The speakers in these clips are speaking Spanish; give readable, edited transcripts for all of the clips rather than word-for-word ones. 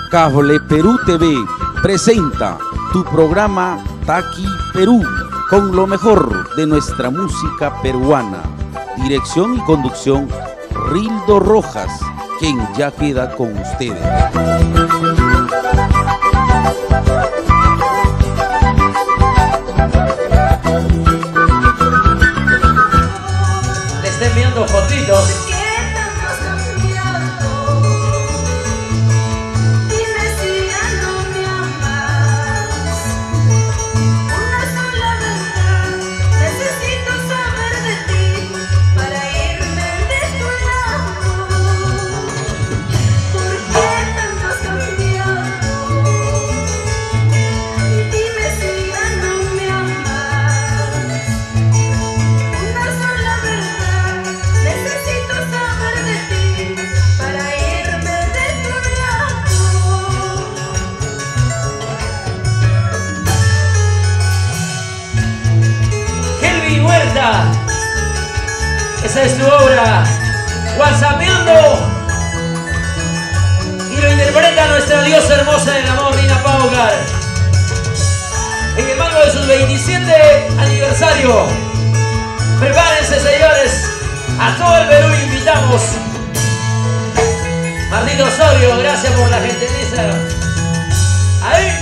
Cable Perú TV presenta tu programa Taqui Perú con lo mejor de nuestra música peruana. Dirección y conducción Rildo Rojas, quien ya queda con ustedes. Le estén viendo fotitos. Esa es su obra, WhatsAppeando, y lo interpreta nuestra diosa hermosa del amor, Dina Paucar, en el marco de sus 27 aniversario. Prepárense, señores, a todo el Perú invitamos. Martito Osorio, gracias por la gentileza. Ahí.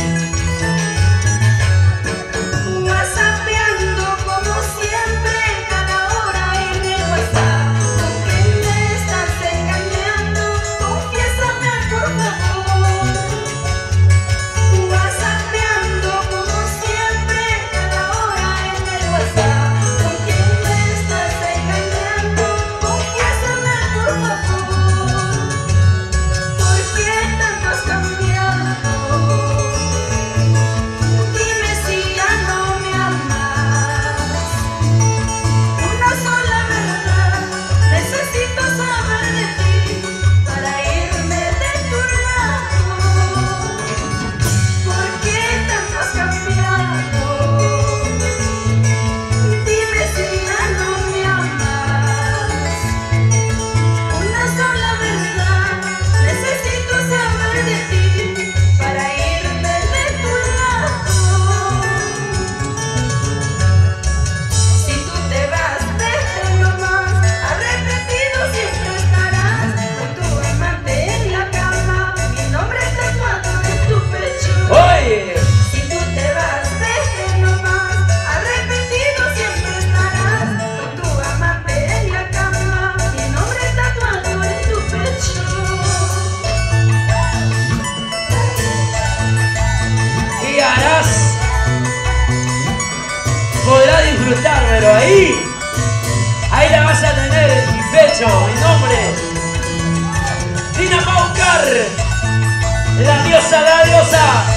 Podrá disfrutar, pero ahí la vas a tener en mi pecho, mi nombre, Dina Paucar, la diosa,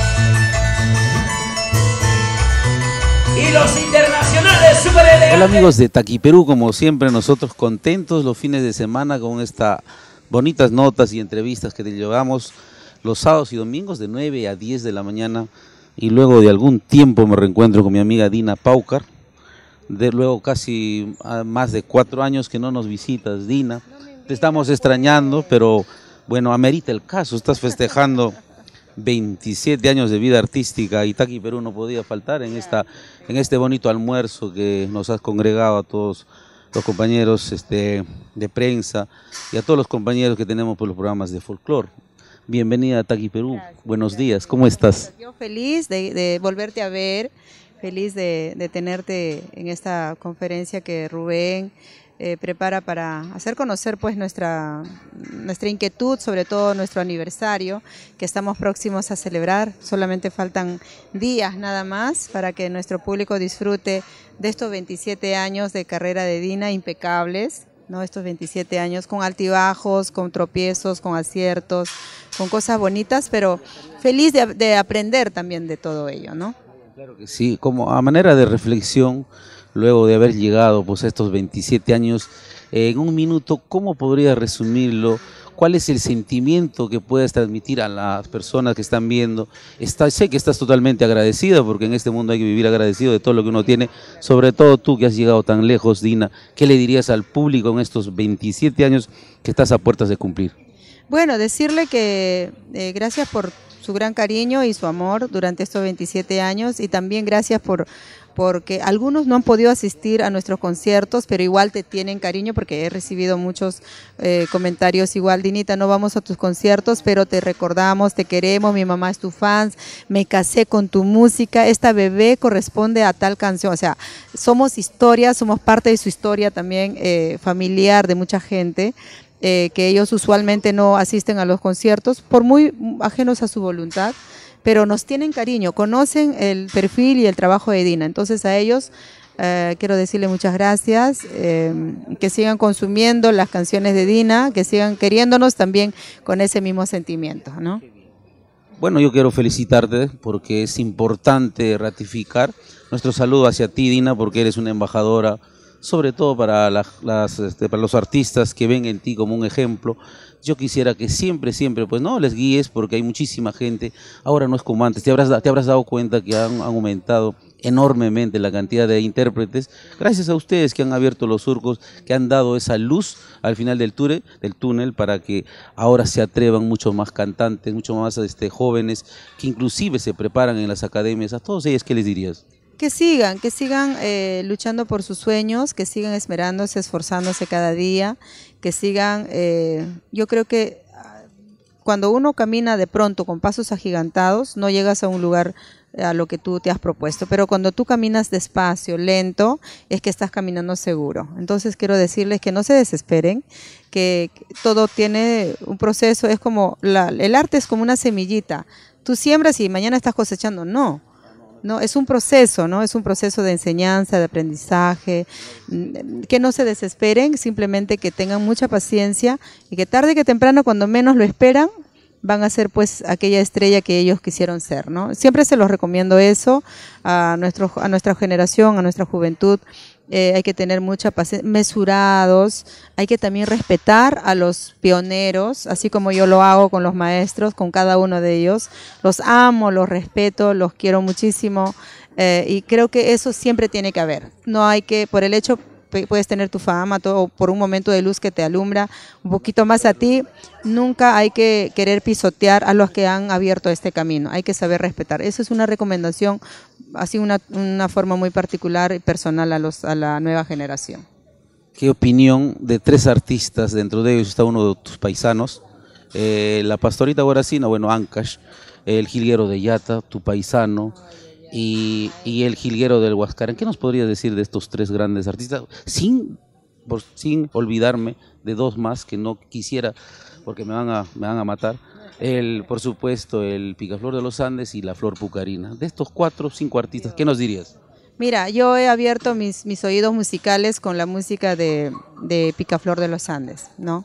y los internacionales super elegantes. Hola amigos de Taqui Perú, como siempre nosotros contentos los fines de semana con estas bonitas notas y entrevistas que te llevamos los sábados y domingos de 9 a 10 de la mañana. Y luego de algún tiempo me reencuentro con mi amiga Dina Paucar. Luego casi más de 4 años que no nos visitas, Dina. Te estamos extrañando, pero bueno, amerita el caso. Estás festejando 27 años de vida artística y Taqui Perú no podía faltar en este bonito almuerzo que nos has congregado a todos los compañeros de prensa y a todos los compañeros que tenemos por los programas de folclore. Bienvenida a Taqui Perú. Gracias, buenos días, ¿cómo estás? Yo feliz de volverte a ver, feliz de tenerte en esta conferencia que Rubén prepara para hacer conocer pues nuestra inquietud, sobre todo nuestro aniversario que estamos próximos a celebrar. Solamente faltan días nada más para que nuestro público disfrute de estos 27 años de carrera de Dina impecables, ¿no? Estos 27 años con altibajos, con tropiezos, con aciertos, con cosas bonitas, pero feliz de aprender también de todo ello, ¿no? Claro que sí, como a manera de reflexión, luego de haber llegado pues, a estos 27 años, en un minuto, ¿cómo podría resumirlo? ¿Cuál es el sentimiento que puedes transmitir a las personas que están viendo? Sé que estás totalmente agradecido, porque en este mundo hay que vivir agradecido de todo lo que uno tiene, sobre todo tú que has llegado tan lejos, Dina. ¿Qué le dirías al público en estos 27 años que estás a puertas de cumplir? Bueno, decirle que gracias por su gran cariño y su amor durante estos 27 años y también gracias porque algunos no han podido asistir a nuestros conciertos, pero igual te tienen cariño porque he recibido muchos comentarios igual, Dinita, no vamos a tus conciertos, pero te recordamos, te queremos, mi mamá es tu fan, me casé con tu música, esta bebé corresponde a tal canción, o sea, somos historia, somos parte de su historia también familiar de mucha gente. Que ellos usualmente no asisten a los conciertos por muy ajenos a su voluntad, pero nos tienen cariño, conocen el perfil y el trabajo de Dina, entonces a ellos quiero decirle muchas gracias, que sigan consumiendo las canciones de Dina, que sigan queriéndonos también con ese mismo sentimiento, ¿no? Bueno, yo quiero felicitarte porque es importante ratificar nuestro saludo hacia ti, Dina, porque eres una embajadora, sobre todo para para los artistas que ven en ti como un ejemplo. Yo quisiera que siempre, pues no les guíes porque hay muchísima gente, ahora no es como antes, te habrás dado cuenta que han aumentado enormemente la cantidad de intérpretes, gracias a ustedes que han abierto los surcos, que han dado esa luz al final del túnel para que ahora se atrevan mucho más cantantes, mucho más jóvenes, que inclusive se preparan en las academias. A todos ellos, ¿qué les dirías? Que sigan luchando por sus sueños, que sigan esmerándose, esforzándose cada día, que sigan, yo creo que cuando uno camina de pronto con pasos agigantados, no llegas a un lugar a lo que tú te has propuesto, pero cuando tú caminas despacio, lento, es que estás caminando seguro. Entonces quiero decirles que no se desesperen, que todo tiene un proceso, es como, el arte es como una semillita, tú siembras y mañana estás cosechando, no, es un proceso, ¿no? Es un proceso de enseñanza, de aprendizaje, que no se desesperen, simplemente que tengan mucha paciencia y que tarde que temprano, cuando menos lo esperan, van a ser pues aquella estrella que ellos quisieron ser, ¿no? Siempre se los recomiendo eso a nuestra generación, a nuestra juventud. Hay que tener mucha paciencia, mesurados, hay que también respetar a los pioneros, así como yo lo hago con los maestros, con cada uno de ellos. Los amo, los respeto, los quiero muchísimo y creo que eso siempre tiene que haber. No hay que, por el hecho, puedes tener tu fama, todo, por un momento de luz que te alumbra un poquito más a ti, nunca hay que querer pisotear a los que han abierto este camino, hay que saber respetar. Eso es una recomendación, así una forma muy particular y personal a la nueva generación. ¿Qué opinión de 3 artistas, dentro de ellos está uno de tus paisanos, la Pastorita Guaracina, bueno, Ancash, el Jilguero de Yata, tu paisano, y el Jilguero del Huascarán? ¿Qué nos podrías decir de estos 3 grandes artistas? Sin olvidarme de 2 más que no quisiera, porque me van a matar. Por supuesto, el Picaflor de los Andes y la Flor Pucarina. De estos 4 o 5 artistas, ¿qué nos dirías? Mira, yo he abierto mis oídos musicales con la música de Picaflor de los Andes, ¿no?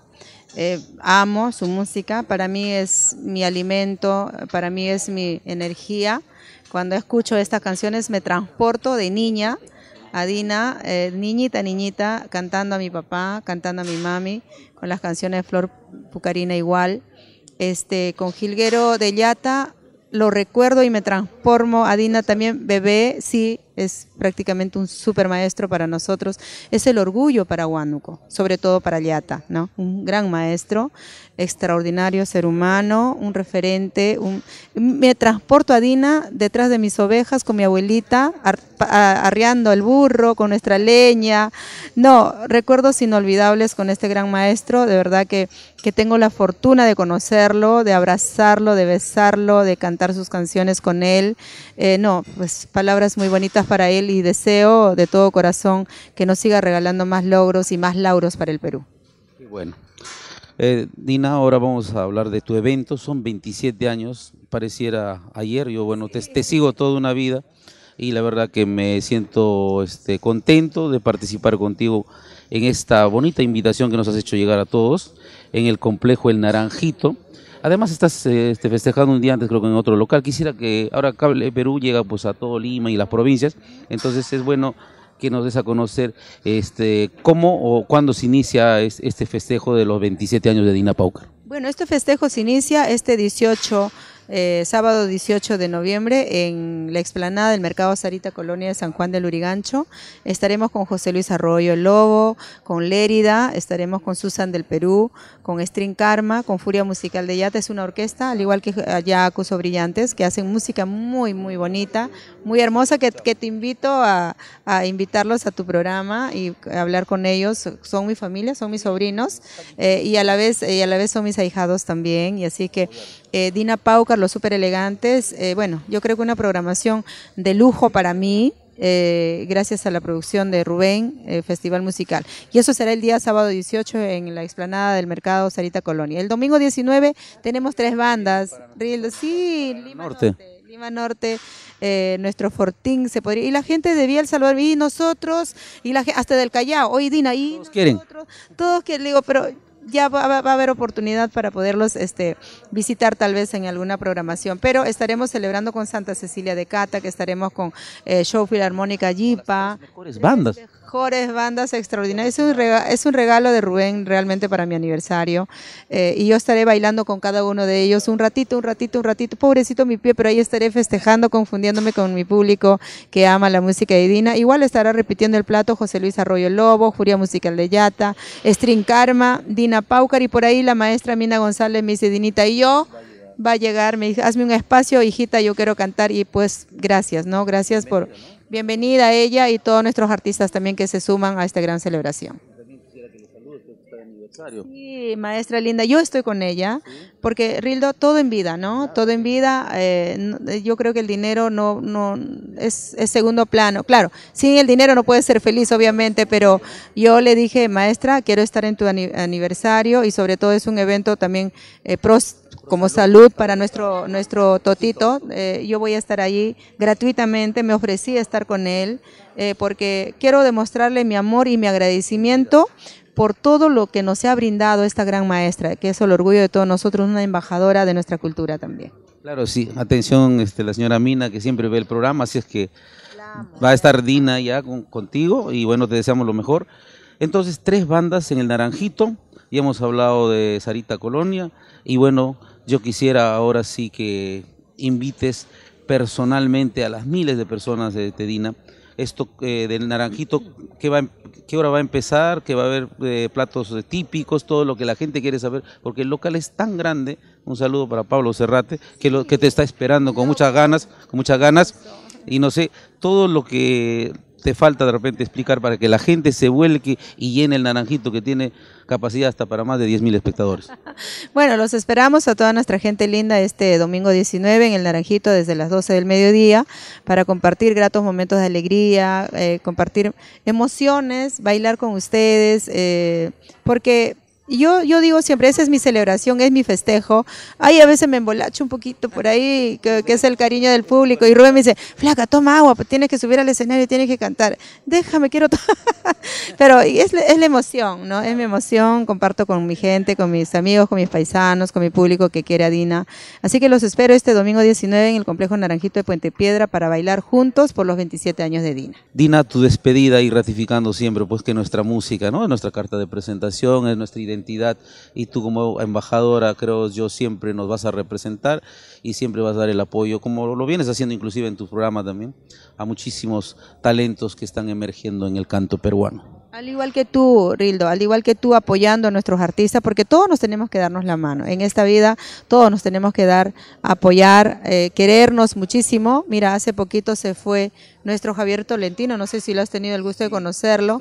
Amo su música, para mí es mi alimento, para mí es mi energía. Cuando escucho estas canciones me transporto de niña a Dina, niñita, cantando a mi papá, cantando a mi mami, con las canciones de Flor Pucarina igual. Con Jilguero de Yata lo recuerdo y me transformo a Dina también, bebé, sí, es prácticamente un super maestro para nosotros, es el orgullo para Huánuco, sobre todo para Yata, ¿no? Un gran maestro, extraordinario ser humano, un referente, me transporto a Dina detrás de mis ovejas con mi abuelita, arriando el burro, con nuestra leña, no, recuerdos inolvidables con este gran maestro, de verdad que tengo la fortuna de conocerlo, de abrazarlo, de besarlo, de cantar sus canciones con él, pues palabras muy bonitas para él y deseo de todo corazón que nos siga regalando más logros y más lauros para el Perú. Qué bueno. Dina, ahora vamos a hablar de tu evento, son 27 años, pareciera ayer, yo bueno, te sigo toda una vida y la verdad que me siento contento de participar contigo en esta bonita invitación que nos has hecho llegar a todos en el complejo El Naranjito. Además estás festejando un día antes, creo que en otro local. Quisiera que ahora Cable Perú llega pues a todo Lima y las provincias, entonces es bueno que nos des a conocer cómo o cuándo se inicia este festejo de los 27 años de Dina Paucar. Bueno, este festejo se inicia este 18 sábado 18 de noviembre en la explanada del Mercado Sarita Colonia de San Juan del Lurigancho. Estaremos con José Luis Arroyo el Lobo, con Lérida, estaremos con Susan del Perú, con String Karma, con Furia Musical de Yata. Es una orquesta, al igual que allá Acuso Brillantes, que hacen música muy bonita, muy hermosa, que te invito a invitarlos a tu programa y a hablar con ellos. Son mi familia, son mis sobrinos, y a la vez son mis ahijados también, y así que Dina Paucar, los súper elegantes, bueno, yo creo que una programación de lujo para mí, gracias a la producción de Rubén, Festival Musical. Y eso será el día sábado 18 en la explanada del Mercado Sarita Colonia. El domingo 19 tenemos 3 bandas. Sí, Lima Norte, nuestro Fortín se podría, y la gente de Vía El Salvador, y nosotros, y hasta del Callao, hoy Dina, y todos quieren. Todos quieren, digo, pero ya va a haber oportunidad para poderlos visitar tal vez en alguna programación, pero estaremos celebrando con Santa Cecilia de Cata, que estaremos con Show Filarmónica Yipa, Mejores bandas. Mejores bandas extraordinarias. Es un regalo de Rubén realmente para mi aniversario, y yo estaré bailando con cada uno de ellos un ratito, pobrecito mi pie, pero ahí estaré festejando, confundiéndome con mi público que ama la música de Dina. Igual estará repitiendo el plato José Luis Arroyo el Lobo, Furia Musical de Yata, String Karma, Dina Paucar, y por ahí la maestra Mina González me dice: Dinita, y yo va a llegar, me dice: hazme un espacio, hijita, yo quiero cantar. Y pues gracias, ¿no? Gracias por... Bienvenida a ella y todos nuestros artistas también que se suman a esta gran celebración. Sí, maestra linda, yo estoy con ella, porque Rildo, todo en vida, ¿no? Todo en vida. Yo creo que el dinero no es segundo plano. Claro, sin el dinero no puedes ser feliz, obviamente, pero yo le dije: maestra, quiero estar en tu aniversario, y sobre todo es un evento también como salud para nuestro Totito. Yo voy a estar allí gratuitamente, me ofrecí a estar con él, porque quiero demostrarle mi amor y mi agradecimiento por todo lo que nos ha brindado esta gran maestra, que es el orgullo de todos nosotros, una embajadora de nuestra cultura también. Claro, sí. Atención, la señora Mina, que siempre ve el programa, así es que va a estar Dina ya contigo, y bueno, te deseamos lo mejor. Entonces, 3 bandas en el Naranjito, ya hemos hablado de Sarita Colonia, y bueno, yo quisiera ahora sí que invites personalmente a las miles de personas de Dina. Esto del Naranjito, ¿qué hora va a empezar? ¿Que va a haber platos típicos? Todo lo que la gente quiere saber, porque el local es tan grande. Un saludo para Pablo Cerrate, que te está esperando con muchas ganas, y no sé, todo lo que te falta de repente explicar para que la gente se vuelque y llene el Naranjito, que tiene capacidad hasta para más de 10.000 espectadores. Bueno, los esperamos a toda nuestra gente linda este domingo 19 en el Naranjito desde las 12 del mediodía, para compartir gratos momentos de alegría, compartir emociones, bailar con ustedes, porque... Yo digo siempre, esa es mi celebración, es mi festejo. Ay, a veces me embolacho un poquito por ahí, que es el cariño del público. Y Rubén me dice: flaca, toma agua, tienes que subir al escenario y tienes que cantar. Déjame, quiero... Pero es la emoción, ¿no? Es mi emoción, comparto con mi gente, con mis amigos, con mis paisanos, con mi público que quiere a Dina. Así que los espero este domingo 19 en el Complejo Naranjito de Puente Piedra para bailar juntos por los 27 años de Dina. Dina, tu despedida, y ratificando siempre pues que nuestra música, ¿no?, es nuestra carta de presentación, es nuestra identidad, y tú como embajadora, creo yo, siempre nos vas a representar y siempre vas a dar el apoyo, como lo vienes haciendo inclusive en tu programa también, a muchísimos talentos que están emergiendo en el canto peruano. Al igual que tú, Rildo, al igual que tú, apoyando a nuestros artistas, porque todos nos tenemos que darnos la mano. En esta vida todos nos tenemos que apoyar, querernos muchísimo. Mira, hace poquito se fue nuestro Javier Tolentino, no sé si lo has tenido el gusto de conocerlo.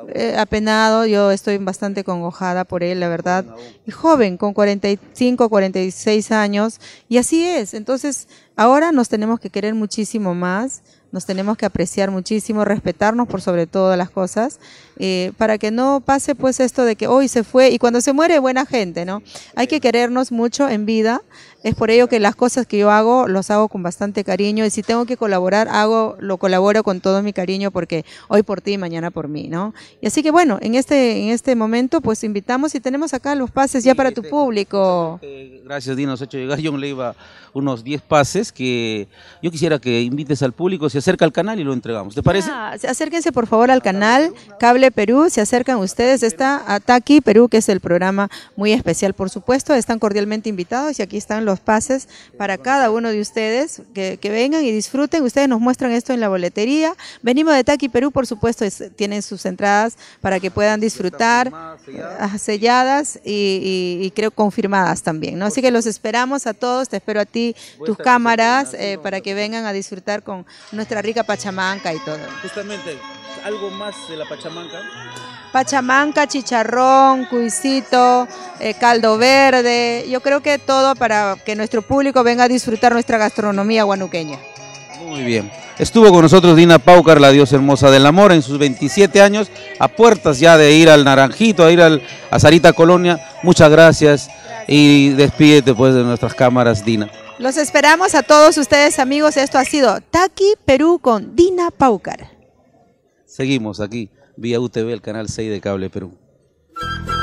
Apenado, yo estoy bastante congojada por él, la verdad. Y joven, con 45, 46 años, y así es. Entonces, ahora nos tenemos que querer muchísimo más, nos tenemos que apreciar muchísimo, respetarnos por sobre todas las cosas, para que no pase pues esto de que hoy se fue, y cuando se muere buena gente, ¿no? Hay que querernos mucho en vida. Es por ello que las cosas que yo hago, los hago con bastante cariño, y si tengo que colaborar, lo colaboro con todo mi cariño, porque hoy por ti, mañana por mí, ¿no? Y así que bueno, en este momento pues invitamos, y tenemos acá los pases ya para tu público. Gracias, Dina, nos ha hecho llegar. Yo le iba unos 10 pases que yo quisiera que invites al público, se acerca al canal y lo entregamos. ¿Te parece? Acérquense por favor al canal Cable Perú, se acercan ustedes, está Ataki Perú, que es el programa muy especial, por supuesto, están cordialmente invitados, y aquí están los pases para cada uno de ustedes, que vengan y disfruten. Ustedes nos muestran esto en la boletería. Venimos de Taqui, Perú, por supuesto, tienen sus entradas para que puedan disfrutar, selladas y creo confirmadas también, ¿no? Así que los esperamos a todos, te espero a ti, tus cámaras, para que vengan a disfrutar con nuestra rica pachamanca y todo. Justamente, algo más de la pachamanca. Pachamanca, chicharrón, cuisito, caldo verde, yo creo que todo para que nuestro público venga a disfrutar nuestra gastronomía huanuqueña. Muy bien. Estuvo con nosotros Dina Paucar, la diosa hermosa del amor, en sus 27 años, a puertas ya de ir al Naranjito, a ir a Sarita Colonia. Muchas gracias y despídete pues de nuestras cámaras, Dina. Los esperamos a todos ustedes, amigos. Esto ha sido Taqui, Perú con Dina Paucar. Seguimos aquí, vía UTV, el canal 6 de Cable Perú.